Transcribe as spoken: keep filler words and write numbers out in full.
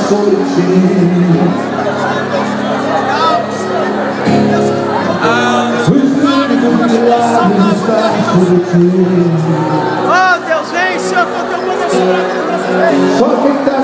sobre ti. O Espírito de milagres está sobre ti. Oh Deus, vem, Senhor, com teu poder sobre a vida. Só quem está